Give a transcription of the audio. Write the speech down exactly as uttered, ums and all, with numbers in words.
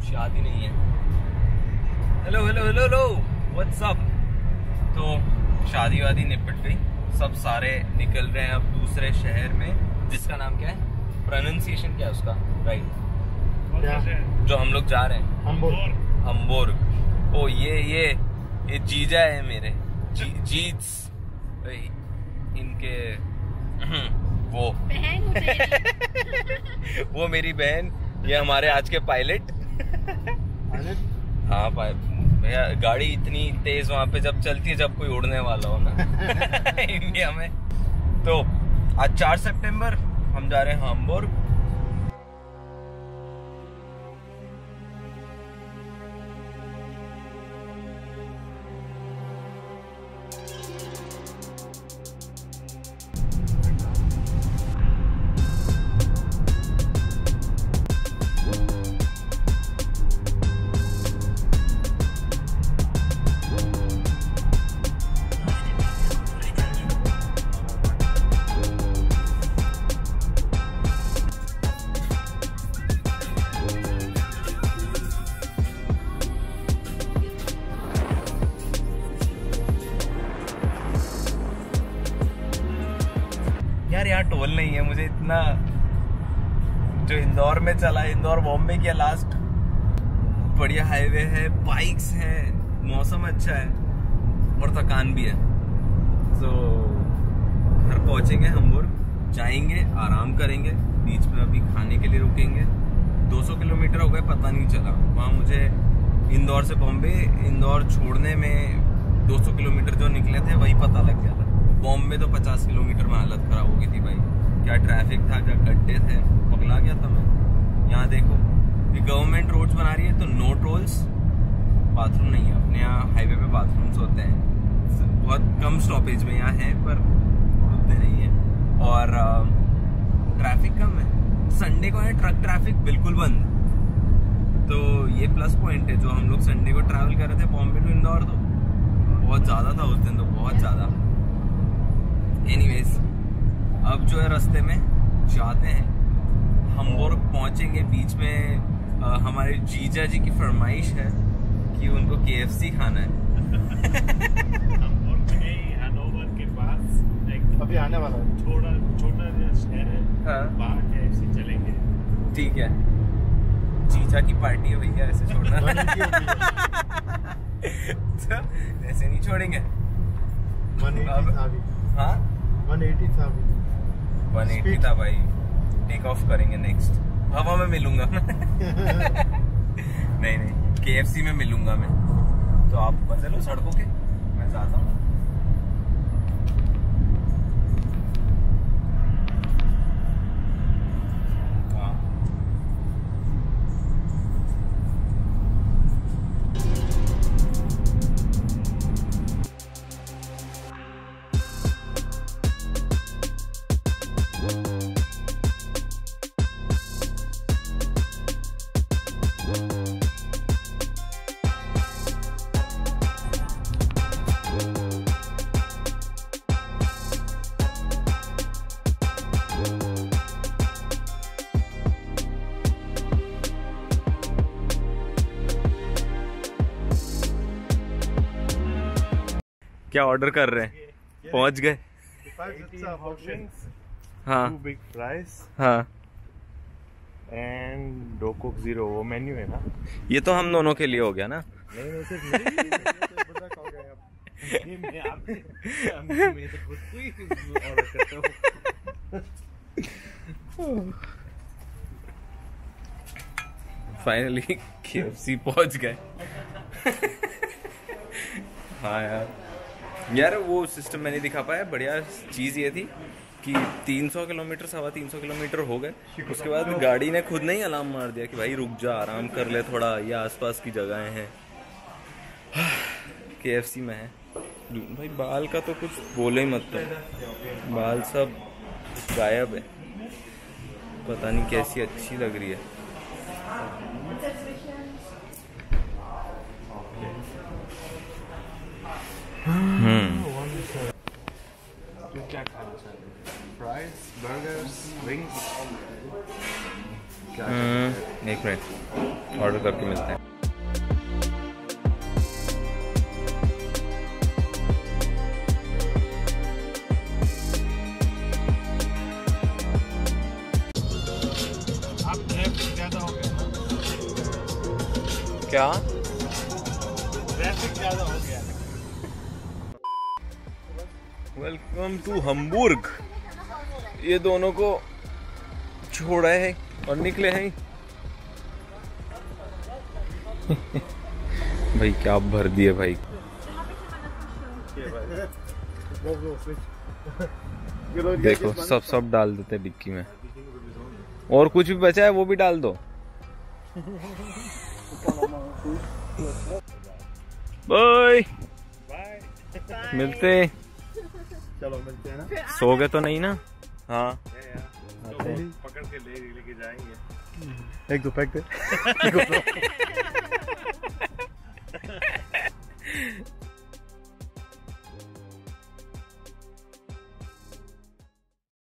शादी नहीं है। Hello hello hello hello what's up. तो शादी वादी निपट गई, सब सारे निकल रहे हैं अब दूसरे शहर में, जिसका नाम क्या है, प्रोनाउंसिएशन क्या है उसका, राइट? जो हम लोग जा रहे हैं हम्बोर्ग। हम्बोर्ग। ओ ये ये ये जीजा है मेरे, जी, जीज इनके वो बहन वो मेरी बहन, ये हमारे आज के पायलट। हाँ भैया, गाड़ी इतनी तेज वहां पे जब चलती है जब कोई उड़ने वाला हो ना इंडिया में। तो आज चार सितंबर हम जा रहे हैं हम्बोर्ग। यार यहाँ टोल नहीं है, मुझे इतना जो इंदौर में चला, इंदौर बॉम्बे किया लास्ट, बढ़िया हाईवे है, बाइक्स हैं, मौसम अच्छा है और थकान भी है। तो घर पहुंचेंगे हम्बोर्ग, जाएंगे आराम करेंगे, बीच में अभी खाने के लिए रुकेंगे। दो सौ किलोमीटर हो गए पता नहीं चला। वहाँ मुझे इंदौर से बॉम्बे, इंदौर छोड़ने में दो सौ किलोमीटर जो निकले थे वही पता लग गया था। बॉम्बे तो पचास किलोमीटर में हालत खराब हो गई थी भाई, क्या ट्रैफिक था, क्या गड्ढे थे, पगला गया था मैं। यहाँ देखो ये गवर्नमेंट रोड्स बना रही है तो नो टोल्स, बाथरूम नहीं है अपने यहाँ, हाईवे पे बाथरूम्स होते हैं, बहुत कम स्टॉपेज में यहाँ है पर उतने नहीं है, और ट्रैफिक कम है। संडे को है ट्रक ट्रैफिक बिल्कुल बंद, तो ये प्लस पॉइंट है। जो हम लोग संडे को ट्रैवल कर रहे थे बॉम्बे टू इंदौर, तो बहुत ज़्यादा था उस दिन, तो बहुत ज़्यादा। एनीवेज अब जो है रास्ते में जाते हैं, हम्बोर्ग पहुंचेंगे। बीच में आ, हमारे जीजा जी की फरमाइश है कि उनको केएफसी खाना है हम्बोर्ग में हैनोवर के पास एक अभी आने वाला है, थोड़ा छोटा शहर है, हाँ। वहाँ केएफसी चलेंगे। ठीक है, जीजा की पार्टी है भैया, ऐसे छोड़ना तो ऐसे नहीं छोड़ेंगे। अब हाँ वन एटी था अभी, वन एटी था भाई। टेक ऑफ करेंगे नेक्स्ट, हवा में मिलूंगा नहीं नहीं केएफसी में मिलूंगा मैं। तो आप चलो सड़कों के, मैं जाता हूँ। क्या ऑर्डर कर रहे हैं? पहुंच गए। हाँ बिग फ्राइज हाँ एंड दो कोक जीरो, वो मेन्यू है ना। ये तो हम दोनों के लिए हो गया ना। नहीं नहीं सिर्फ मेरे लिए, तो बड़ा खा गए आप। ये मैं आप मैं तो खुद को ही ऑर्डर करता हूँ। फाइनली केएफसी पहुंच गए हाँ यार यार वो सिस्टम मैंने दिखा पाया। बढ़िया चीज़ ये थी कि तीन सौ किलोमीटर सवा तीन सौ किलोमीटर हो गए, उसके बाद गाड़ी ने खुद नहीं अलार्म मार दिया कि भाई रुक जा, आराम कर ले थोड़ा, ये आसपास की जगहें हैं। केएफसी में है भाई। बाल का तो कुछ बोले ही मत, तो बाल सब गायब है, पता नहीं कैसी अच्छी लग रही है। हम्म क्या खाना चाहते हैं? फ्राइज, बर्गर्स, विंग्स, क्या? एक मिनट। ऑर्डर करके मिलते हैं। आप ट्रैफिक ज्यादा हो गया ना, क्या ट्रैफिक ज्यादा हो गया। Welcome to Hamburg. ये दोनों को छोड़ा है और निकले हैं। भाई क्या भर दिए भाई। देखो सब सब डाल देते डिक्की में, और कुछ भी बचा है वो भी डाल दो। बाय मिलते। चलो मिलते हैं ना। सो गए तो नहीं ना? हाँ पकड़ के ले लेके जाएंगे। एक दो पैक दे।